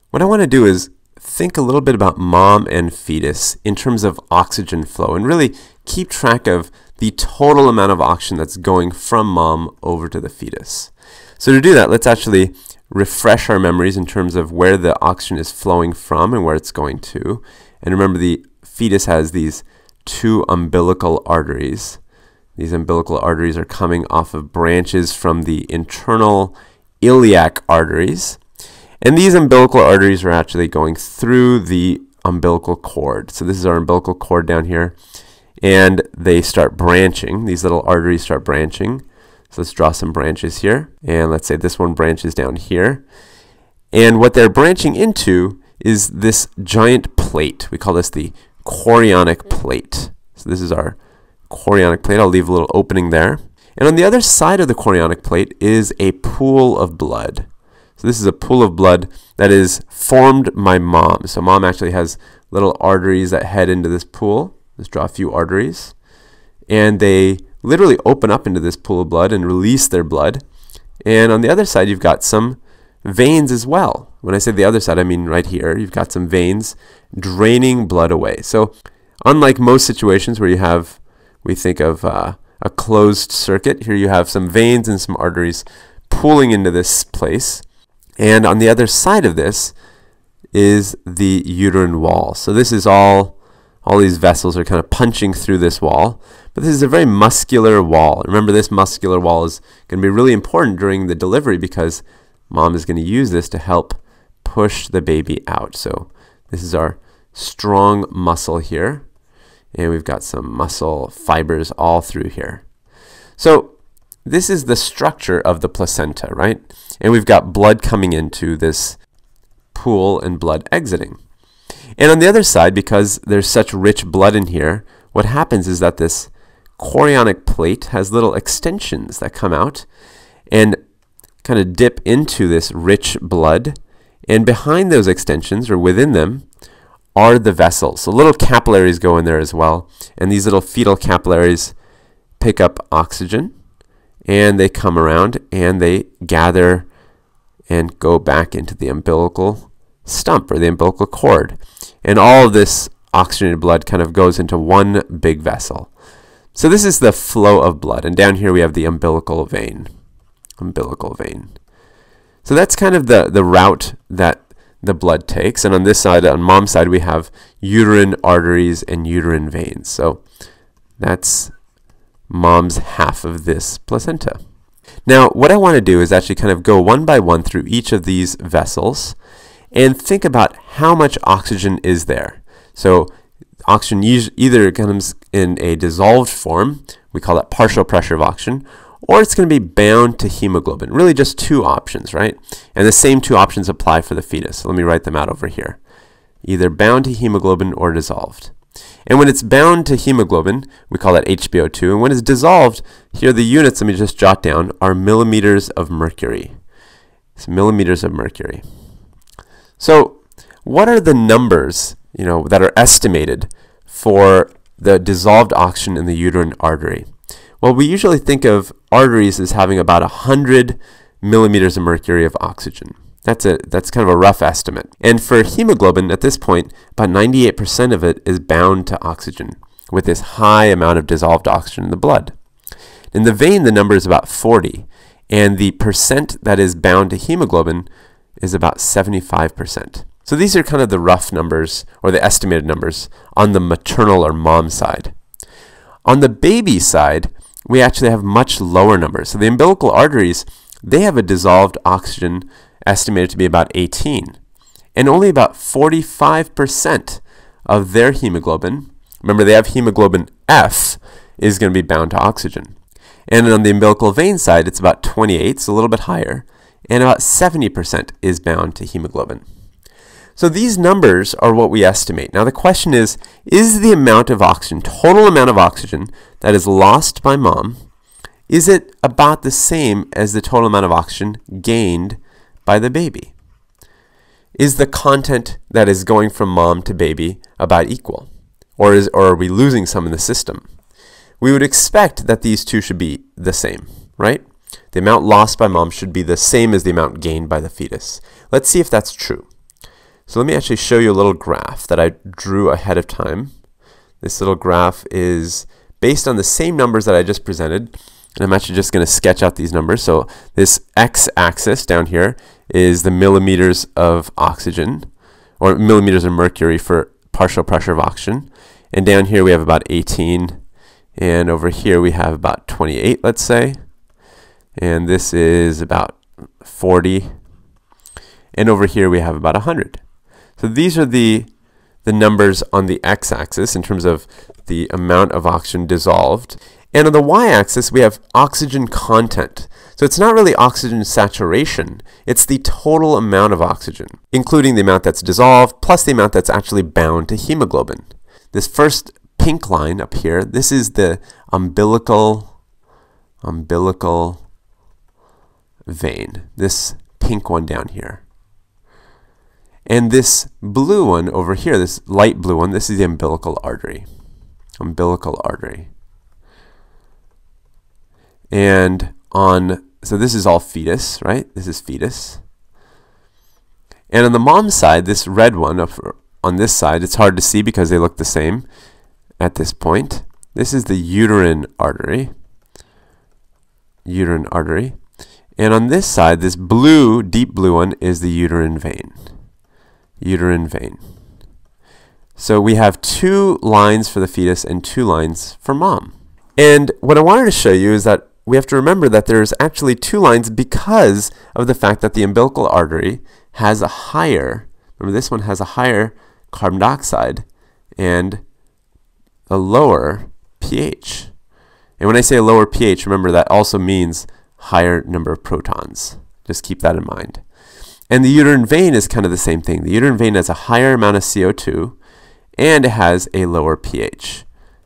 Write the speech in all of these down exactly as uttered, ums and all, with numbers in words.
what I want to do is think a little bit about mom and fetus in terms of oxygen flow and really keep track of the total amount of oxygen that's going from mom over to the fetus. So to do that, let's actually refresh our memories in terms of where the oxygen is flowing from and where it's going to. And remember, the fetus has these two umbilical arteries. These umbilical arteries are coming off of branches from the internal iliac arteries. And these umbilical arteries are actually going through the umbilical cord. So this is our umbilical cord down here. And they start branching. These little arteries start branching. So let's draw some branches here. And let's say this one branches down here. And what they're branching into is this giant plate. We call this the chorionic plate. So this is our chorionic plate. I'll leave a little opening there. And on the other side of the chorionic plate is a pool of blood. So this is a pool of blood that is formed by mom. So mom actually has little arteries that head into this pool. Let's draw a few arteries. And they literally open up into this pool of blood and release their blood. And on the other side, you've got some veins as well. When I say the other side, I mean right here. You've got some veins draining blood away. So unlike most situations where you have, we think of uh, a closed circuit, here you have some veins and some arteries pooling into this place. And on the other side of this is the uterine wall. So this is all, all these vessels are kind of punching through this wall. But this is a very muscular wall. Remember, this muscular wall is going to be really important during the delivery because mom is going to use this to help push the baby out. So this is our strong muscle here. And we've got some muscle fibers all through here. So this is the structure of the placenta, right? And we've got blood coming into this pool and blood exiting. And on the other side, because there's such rich blood in here, what happens is that this chorionic plate has little extensions that come out and kind of dip into this rich blood. And behind those extensions, or within them, are the vessels. So little capillaries go in there as well. And these little fetal capillaries pick up oxygen. And they come around and they gather and go back into the umbilical stump or the umbilical cord. And all of this oxygenated blood kind of goes into one big vessel. So this is the flow of blood. And down here we have the umbilical vein. Umbilical vein. So that's kind of the, the route that the blood takes. And on this side, on mom's side, we have uterine arteries and uterine veins. So that's mom's half of this placenta. Now, what I want to do is actually kind of go one by one through each of these vessels and think about how much oxygen is there. So oxygen either comes in a dissolved form, we call that partial pressure of oxygen, or it's going to be bound to hemoglobin. Really just two options, right? And the same two options apply for the fetus. So let me write them out over here. Either bound to hemoglobin or dissolved. And when it's bound to hemoglobin, we call that H b O two. And when it's dissolved, here the units, let me just jot down, are millimeters of mercury. It's millimeters of mercury. So what are the numbers, you know, that are estimated for the dissolved oxygen in the uterine artery? Well, we usually think of arteries as having about one hundred millimeters of mercury of oxygen. That's a that's kind of a rough estimate. And for hemoglobin, at this point, about ninety-eight percent of it is bound to oxygen with this high amount of dissolved oxygen in the blood. In the vein, the number is about forty, and the percent that is bound to hemoglobin is about seventy-five percent. So these are kind of the rough numbers, or the estimated numbers, on the maternal or mom side. On the baby side, we actually have much lower numbers. So the umbilical arteries, they have a dissolved oxygen estimated to be about eighteen. And only about forty-five percent of their hemoglobin, remember they have hemoglobin F, is going to be bound to oxygen. And on the umbilical vein side, it's about twenty-eight, so a little bit higher, and about seventy percent is bound to hemoglobin. So these numbers are what we estimate. Now the question is, is the amount of oxygen, total amount of oxygen that is lost by mom, is it about the same as the total amount of oxygen gained by the baby? Is the content that is going from mom to baby about equal? Or, is, or are we losing some in the system? We would expect that these two should be the same, right? The amount lost by mom should be the same as the amount gained by the fetus. Let's see if that's true. So let me actually show you a little graph that I drew ahead of time. This little graph is based on the same numbers that I just presented, and I'm actually just going to sketch out these numbers. So this x-axis down here is the millimeters of oxygen, or millimeters of mercury for partial pressure of oxygen. And down here we have about eighteen, and over here we have about twenty-eight, let's say. And this is about forty. And over here we have about one hundred. So these are the, the numbers on the x-axis in terms of the amount of oxygen dissolved. And on the y-axis we have oxygen content. So it's not really oxygen saturation, it's the total amount of oxygen, including the amount that's dissolved plus the amount that's actually bound to hemoglobin. This first pink line up here, this is the umbilical, umbilical vein, this pink one down here. And this blue one over here, this light blue one, this is the umbilical artery. Umbilical artery. And on, so this is all fetus, right? This is fetus. And on the mom's side, this red one up on this side, it's hard to see because they look the same at this point. This is the uterine artery. Uterine artery. And on this side, this blue, deep blue one is the uterine vein. Uterine vein. So we have two lines for the fetus and two lines for mom. And what I wanted to show you is that we have to remember that there's actually two lines because of the fact that the umbilical artery has a higher, remember this one has a higher carbon dioxide and a lower pH. And when I say a lower pH, remember that also means higher number of protons. Just keep that in mind. And the uterine vein is kind of the same thing. The uterine vein has a higher amount of C O two and it has a lower pH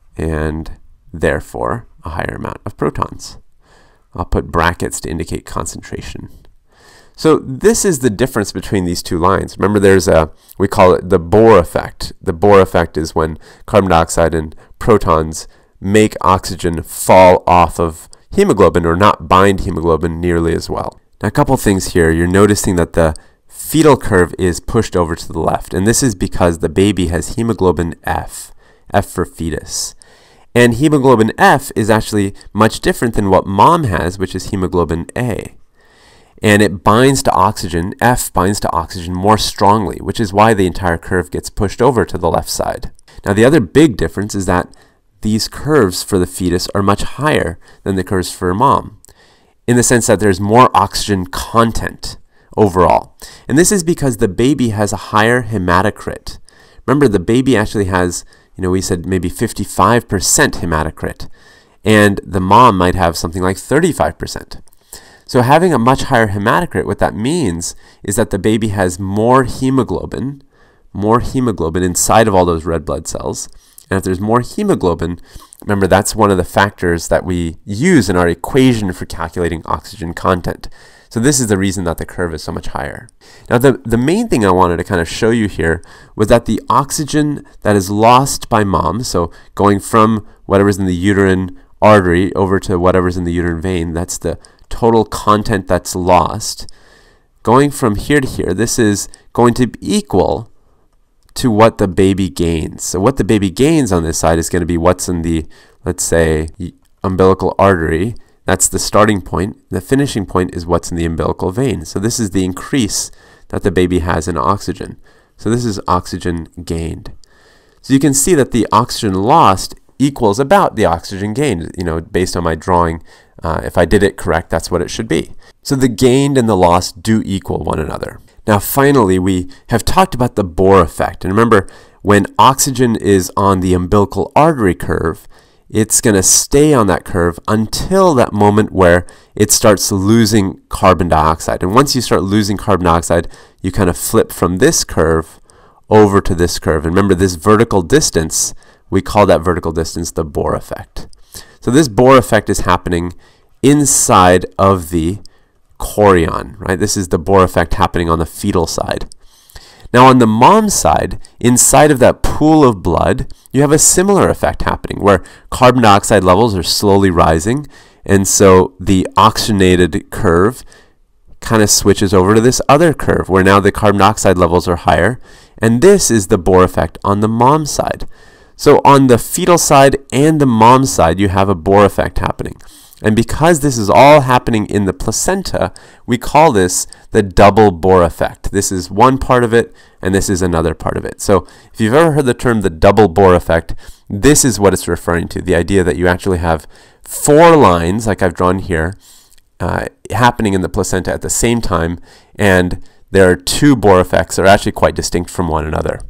and therefore a higher amount of protons. I'll put brackets to indicate concentration. So this is the difference between these two lines. Remember there's a, we call it the Bohr effect. The Bohr effect is when carbon dioxide and protons make oxygen fall off of hemoglobin or not bind hemoglobin nearly as well. Now a couple things here. You're noticing that the fetal curve is pushed over to the left, and this is because the baby has hemoglobin F, F for fetus. And hemoglobin F is actually much different than what mom has, which is hemoglobin A. And it binds to oxygen, F binds to oxygen more strongly, which is why the entire curve gets pushed over to the left side. Now the other big difference is that these curves for the fetus are much higher than the curves for mom, in the sense that there's more oxygen content overall. And this is because the baby has a higher hematocrit. Remember, the baby actually has, you know, we said maybe fifty-five percent hematocrit, and the mom might have something like thirty-five percent. So having a much higher hematocrit, what that means is that the baby has more hemoglobin, more hemoglobin inside of all those red blood cells. And if there's more hemoglobin, remember that's one of the factors that we use in our equation for calculating oxygen content. So this is the reason that the curve is so much higher. Now the, the main thing I wanted to kind of show you here was that the oxygen that is lost by mom, so going from whatever's in the uterine artery over to whatever's in the uterine vein, that's the total content that's lost. Going from here to here, this is going to equal to what the baby gains. So what the baby gains on this side is going to be what's in the, let's say, umbilical artery. That's the starting point. The finishing point is what's in the umbilical vein. So this is the increase that the baby has in oxygen. So this is oxygen gained. So you can see that the oxygen lost equals about the oxygen gained, you know, based on my drawing. Uh, if I did it correct, that's what it should be. So the gained and the lost do equal one another. Now finally, we have talked about the Bohr effect. And remember, when oxygen is on the umbilical artery curve, it's going to stay on that curve until that moment where it starts losing carbon dioxide. And once you start losing carbon dioxide, you kind of flip from this curve over to this curve. And remember, this vertical distance, we call that vertical distance the Bohr effect. So this Bohr effect is happening inside of the chorion, right? This is the Bohr effect happening on the fetal side. Now on the mom side, inside of that pool of blood, you have a similar effect happening where carbon dioxide levels are slowly rising, and so the oxygenated curve kind of switches over to this other curve where now the carbon dioxide levels are higher, and this is the Bohr effect on the mom side. So on the fetal side and the mom side, you have a Bohr effect happening. And because this is all happening in the placenta, we call this the double Bohr effect. This is one part of it, and this is another part of it. So if you've ever heard the term the double Bohr effect, this is what it's referring to, the idea that you actually have four lines, like I've drawn here, uh, happening in the placenta at the same time, and there are two Bohr effects that are actually quite distinct from one another.